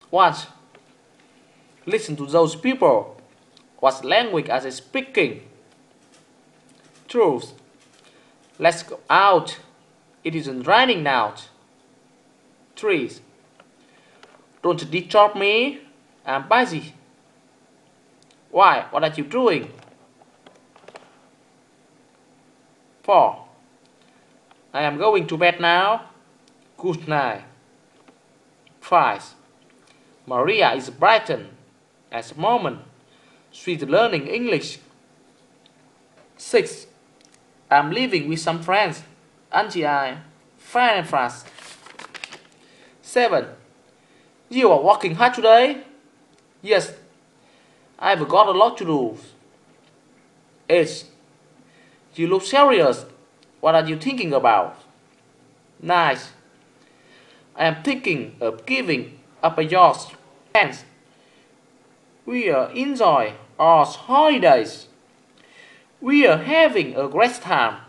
What? Listen to those people. What language are they speaking? Truth. Let's go out. It isn't raining now. Trees. Don't disturb me. I'm busy. Why? What are you doing? 4. I am going to bed now. Good night. 5. Maria is brightened at the moment. She's learning English. 6. I'm leaving with some friends. Auntie I, fine and fast. 7. You are working hard today? Yes, I've got a lot to do. 8. You look serious. What are you thinking about? 9. I am thinking of giving up a yacht. 10. We are enjoying our holidays. We are having a great time.